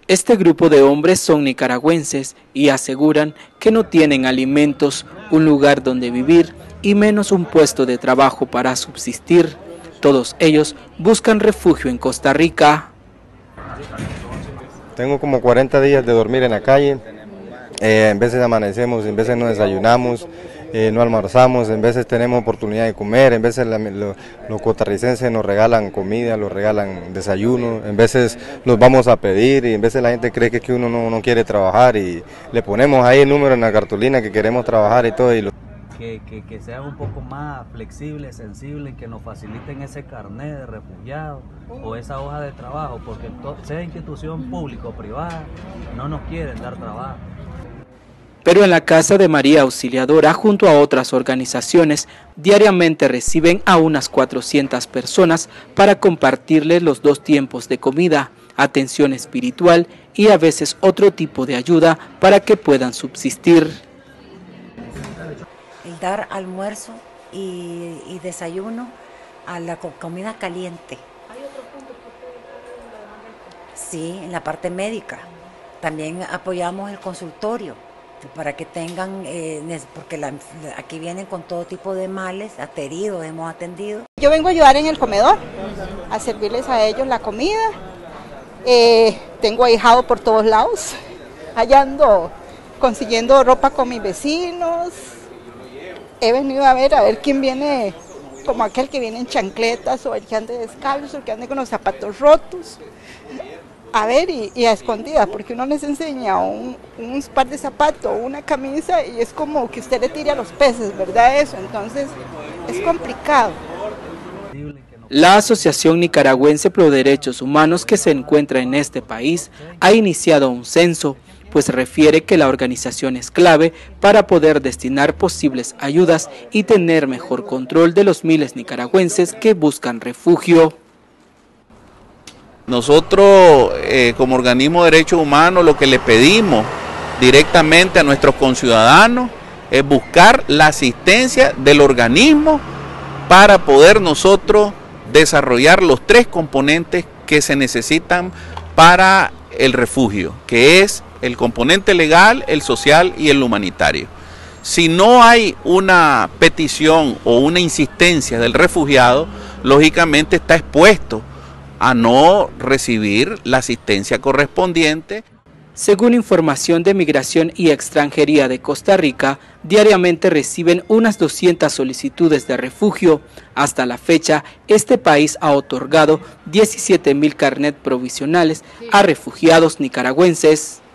Este grupo de hombres son nicaragüenses y aseguran que no tienen alimentos, un lugar donde vivir y menos un puesto de trabajo para subsistir. Todos ellos buscan refugio en Costa Rica. Tengo como 40 días de dormir en la calle. En veces amanecemos, en veces no desayunamos, no almorzamos, en veces tenemos oportunidad de comer, en veces los costarricenses nos regalan comida, nos regalan desayuno, en veces los vamos a pedir y en veces la gente cree que uno no quiere trabajar y le ponemos ahí el número en la cartulina que queremos trabajar y todo. Que sean un poco más flexibles, sensibles, que nos faciliten ese carnet de refugiado o esa hoja de trabajo, porque sea institución pública o privada, no nos quieren dar trabajo. Pero en la Casa de María Auxiliadora, junto a otras organizaciones, diariamente reciben a unas 400 personas para compartirles los 2 tiempos de comida, atención espiritual y a veces otro tipo de ayuda para que puedan subsistir. El dar almuerzo y desayuno a la comida caliente. ¿Hay otro punto que ustedes dan? Sí, en la parte médica. También apoyamos el consultorio para que tengan, porque aquí vienen con todo tipo de males, heridos, hemos atendido. Yo vengo a ayudar en el comedor, a servirles a ellos la comida. Tengo ahijado por todos lados, allá ando consiguiendo ropa con mis vecinos. He venido a ver quién viene, como aquel que viene en chancletas, o el que ande descalzo, el que ande con los zapatos rotos. A ver, y a escondidas, porque uno les enseña un par de zapatos, una camisa, y es como que usted le tire a los peces, ¿verdad? Eso, entonces es complicado. La Asociación Nicaragüense Pro Derechos Humanos, que se encuentra en este país, ha iniciado un censo, pues refiere que la organización es clave para poder destinar posibles ayudas y tener mejor control de los miles nicaragüenses que buscan refugio. Nosotros, como organismo de derechos humanos, lo que le pedimos directamente a nuestros conciudadanos es buscar la asistencia del organismo para poder nosotros desarrollar los 3 componentes que se necesitan para el refugio, que es el componente legal, el social y el humanitario. Si no hay una petición o una insistencia del refugiado, lógicamente está expuesto a no recibir la asistencia correspondiente. Según información de Migración y Extranjería de Costa Rica, diariamente reciben unas 200 solicitudes de refugio. Hasta la fecha, este país ha otorgado 17,000 carnet provisionales a refugiados nicaragüenses.